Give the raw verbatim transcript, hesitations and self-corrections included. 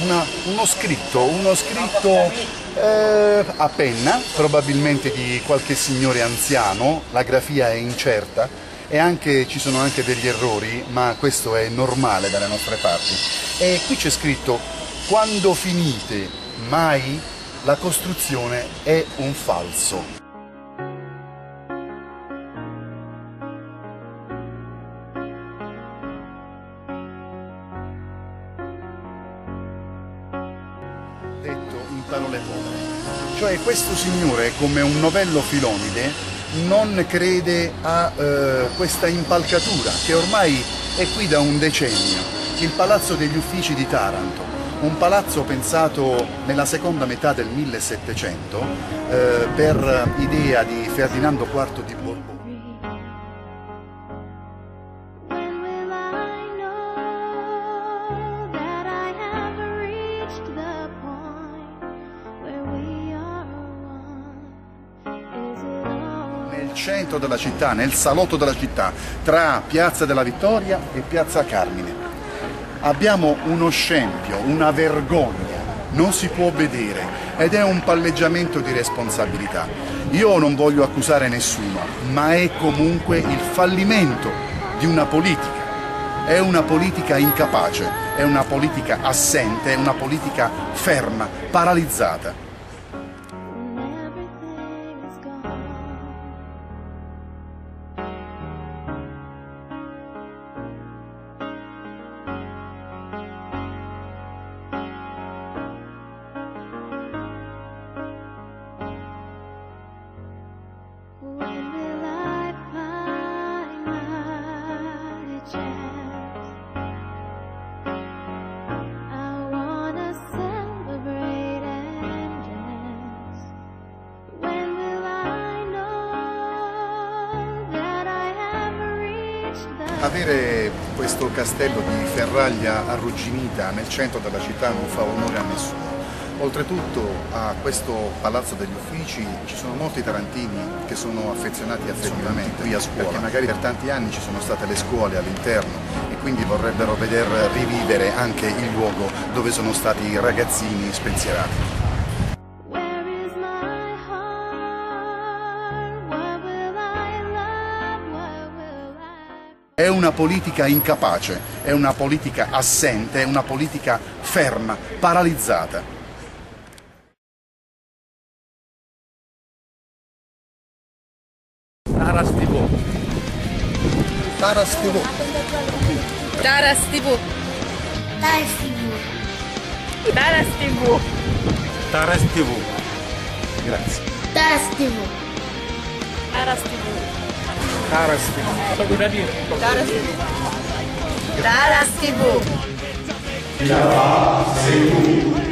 una, uno scritto, uno scritto eh, a penna, probabilmente di qualche signore anziano, la grafia è incerta e anche, ci sono anche degli errori, ma questo è normale dalle nostre parti. E qui c'è scritto: quando finite, mai, la costruzione è un falso. Detto in parole povere, cioè questo signore, come un novello Filonide, non crede a eh, questa impalcatura che ormai è qui da un decennio, il Palazzo degli Uffici di Taranto, un palazzo pensato nella seconda metà del millesettecento eh, per idea di Ferdinando quarto di Borbone. Nel centro della città, nel salotto della città, tra Piazza della Vittoria e Piazza Carmine. Abbiamo uno scempio, una vergogna, non si può vedere ed è un palleggiamento di responsabilità. Io non voglio accusare nessuno, ma è comunque il fallimento di una politica. È una politica incapace, è una politica assente, è una politica ferma, paralizzata. Avere questo castello di ferraglia arrugginita nel centro della città non fa onore a nessuno. Oltretutto a questo Palazzo degli Uffici ci sono molti tarantini che sono affezionati affettivamente qui a scuola, perché magari per tanti anni ci sono state le scuole all'interno e quindi vorrebbero veder rivivere anche il luogo dove sono stati i ragazzini spensierati. È una politica incapace, è una politica assente, è una politica ferma, paralizzata. Taras T V. Taras T V. Taras T V. Taras T V. Taras T V. Taras T V. Grazie. Taras T V. Taras T V. Taras T V. Taras T V. Taras T V. Taras T V.